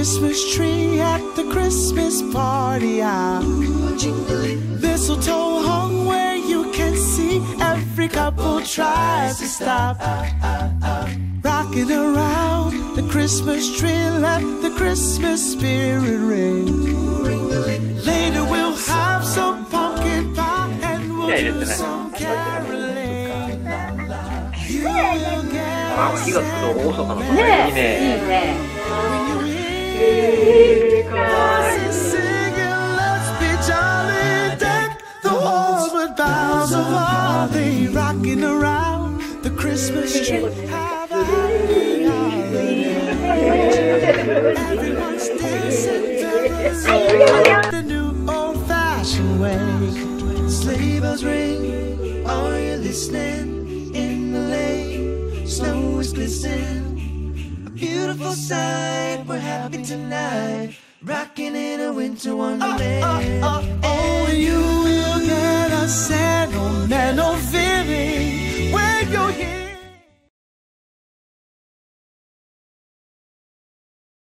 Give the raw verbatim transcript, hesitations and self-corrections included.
Christmas tree at the Christmas party. Ah, mistletoe hung where you can see every couple tries to stop. Rocking around the Christmas tree, let the Christmas spirit ring. Later we'll have some pumpkin pie and we'll do some caroling. You'll get あ、火がつくと大阪のね、いいね。いいね。 singing, let's be jolly, deck the halls with boughs of holly, rocking around the Christmas tree. Have a happy holiday. Everyone's dancing the new old-fashioned way. Sleigh bells ring, are you listening? In the lane, snow is glistening. A beautiful sight, we're happy tonight, rocking in a winter wonderland. Oh, oh, oh, you will get a sense